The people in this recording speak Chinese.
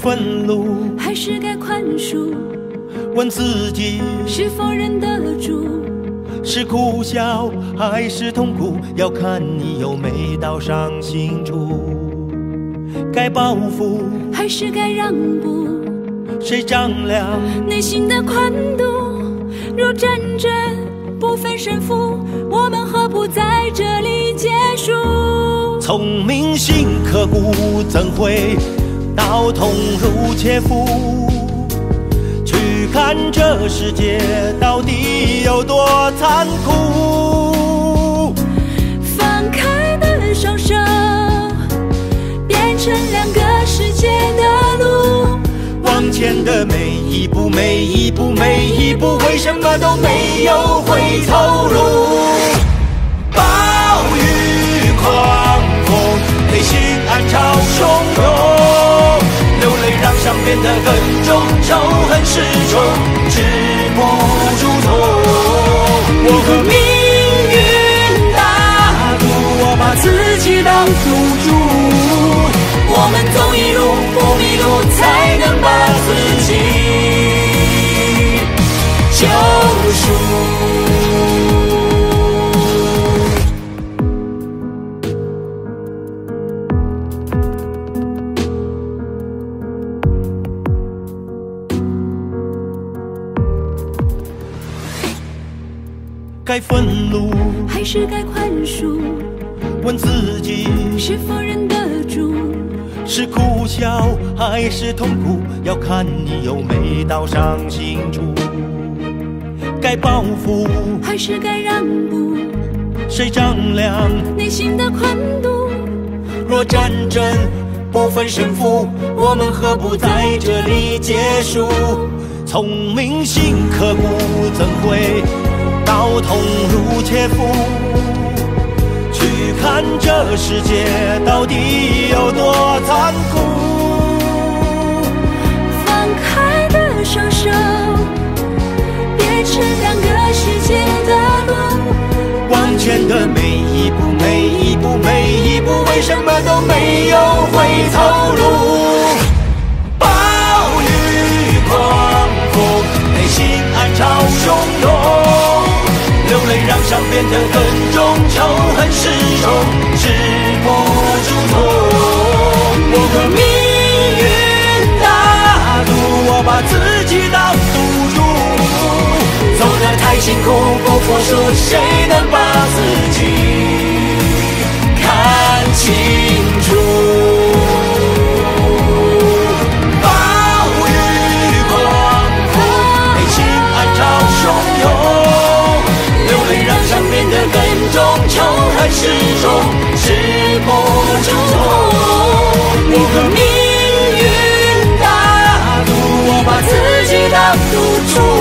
愤怒还是该宽恕？ 问自己是否忍得住？ 是苦笑还是痛苦，要看你有没到伤心处。该报复还是该让步？ 谁丈量内心的宽度？若战争不分胜负，我们何不在这里结束？ 聪明心刻骨，怎会刀痛如切肤？去看这世界到底有多残酷。 放开的双手，变成两个世界的路。 往前的每一步，每一步，每一步，为什么都没有回头路？暴雨狂风，内心暗潮汹涌，流泪让伤变得更重，仇恨始终止不住痛。我和命运打赌，我把自己当赌注。我们走一路不迷路，才能把自己救赎。该愤怒还是该宽恕？ 问自己是否忍得住？ 是苦笑还是痛苦，要看你有没到伤心处。该报复还是该让步？ 谁丈量内心的宽度？ 若战争不分胜负，我们何不在这里结束？聪明心刻骨，怎会刀痛如切肤？去看这世界到底有多残酷。 放开的双手，变成两个世界的路。 往前的每一步，每一步，每一步，为什么都没有回头路？暴雨狂风，内心暗潮汹涌，流泪让伤变得更重，仇恨始终止不住痛。我和命运打赌，我把自己当赌注。走得太辛苦，不服输，谁能把自己看清楚？暴雨狂风，内心暗潮汹涌，流泪让伤变得更重，仇恨始终止不住痛。我和命运打赌，我把自己当赌注。